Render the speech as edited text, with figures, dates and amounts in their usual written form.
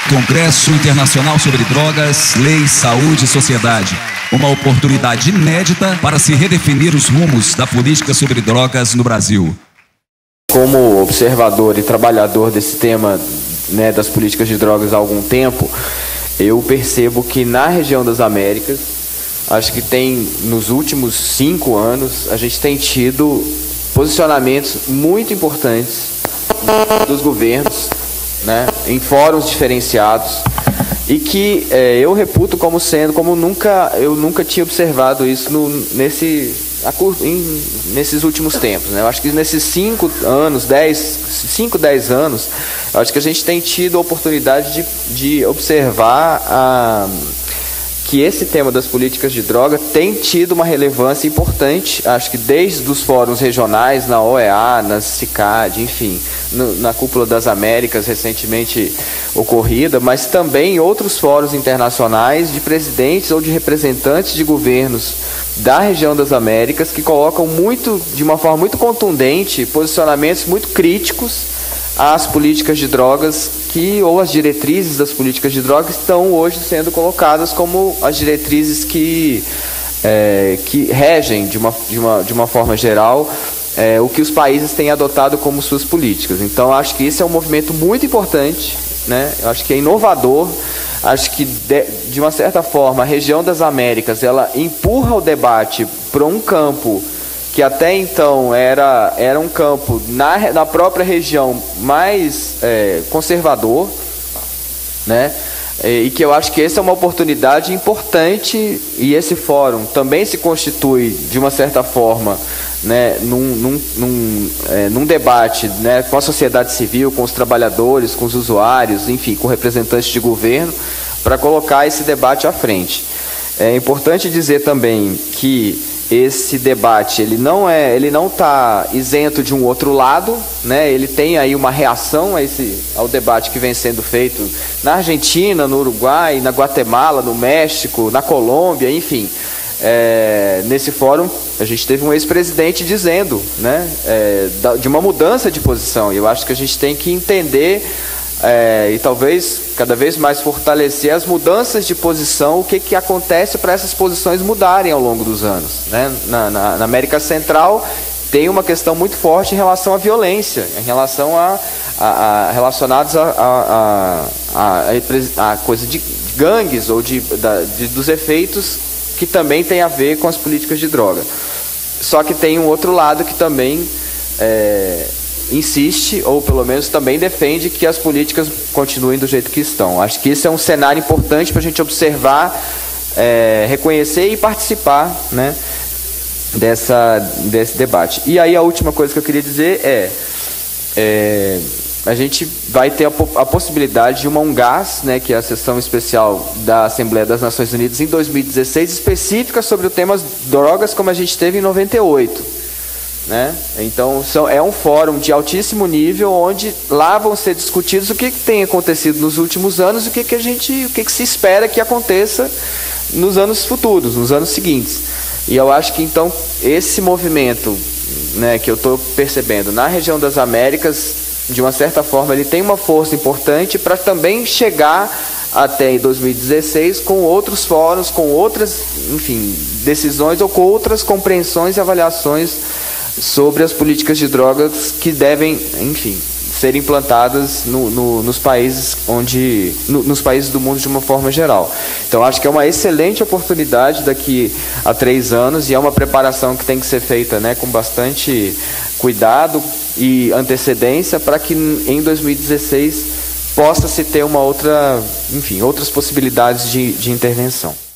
Congresso Internacional sobre Drogas, Lei, Saúde e Sociedade. Uma oportunidade inédita para se redefinir os rumos da política sobre drogas no Brasil. Como observador e trabalhador desse tema, né, das políticas de drogas há algum tempo, eu percebo que na região das Américas, acho que nos últimos 5 anos, a gente tem tido posicionamentos muito importantes dos governos, né, em fóruns diferenciados, e que eu reputo como sendo, eu nunca tinha observado isso nesses últimos tempos, né? Eu acho que nesses 5 anos, 10 anos, eu acho que a gente tem tido a oportunidade de observar que esse tema das políticas de droga tem tido uma relevância importante, acho que desde os fóruns regionais, na OEA, na CICAD, enfim, na Cúpula das Américas recentemente ocorrida, mas também em outros fóruns internacionais de presidentes ou de representantes de governos da região das Américas que colocam de uma forma muito contundente, posicionamentos muito críticos às políticas de drogas ou as diretrizes das políticas de drogas estão hoje sendo colocadas como as diretrizes que regem de uma forma geral o que os países têm adotado como suas políticas. Então, acho que esse é um movimento muito importante, né? Eu acho que é inovador. Acho que, de uma certa forma, a região das Américas ela empurra o debate para um campo que até então era um campo na própria região mais conservador, né? E que eu acho que essa é uma oportunidade importante, e esse fórum também se constitui, de uma certa forma, né, num debate, né, com a sociedade civil, com os trabalhadores, com os usuários, enfim, com representantes de governo, para colocar esse debate à frente. É importante dizer também que esse debate ele não está isento de um outro lado, né? Ele tem aí uma reação ao debate que vem sendo feito na Argentina, no Uruguai, na Guatemala, no México, na Colômbia, enfim. Nesse fórum a gente teve um ex-presidente dizendo, né, de uma mudança de posição, e eu acho que a gente tem que entender e talvez cada vez mais fortalecer as mudanças de posição, o que acontece para essas posições mudarem ao longo dos anos, né? Na América Central tem uma questão muito forte em relação à violência, em relação relacionados a coisa de gangues ou dos efeitos que também tem a ver com as políticas de droga. Só que tem um outro lado que também insiste, ou pelo menos também defende, que as políticas continuem do jeito que estão. Acho que esse é um cenário importante para a gente observar, reconhecer e participar, né, desse debate. E aí a última coisa que eu queria dizer a gente vai ter a possibilidade de uma UNGAS, né, que é a sessão especial da Assembleia das Nações Unidas em 2016, específica sobre o tema drogas, como a gente teve em 98. Né? Então é um fórum de altíssimo nível, onde lá vão ser discutidos o que tem acontecido nos últimos anos e o que se espera que aconteça nos anos futuros, nos anos seguintes. E eu acho que então esse movimento, né, que eu estou percebendo na região das Américas, de uma certa forma ele tem uma força importante para também chegar até em 2016 com outros fóruns, com outras, enfim, decisões ou com outras compreensões e avaliações sobre as políticas de drogas que devem, enfim, ser implantadas nos países nos países do mundo de uma forma geral. Então, acho que é uma excelente oportunidade daqui a 3 anos, e é uma preparação que tem que ser feita, né, com bastante cuidado e antecedência, para que em 2016 possa se ter outras possibilidades de intervenção.